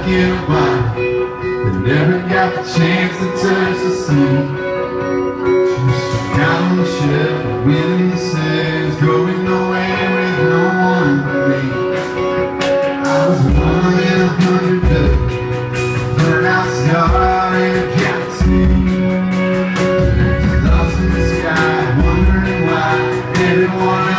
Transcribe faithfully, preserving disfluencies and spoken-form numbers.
get by. They never got the chance to touch the sea. Got on the shelf, winning says, going nowhere with no one but me. I was one in a hundred ducks, burnt out star in a galaxy. Just lost in the sky, wondering why everyone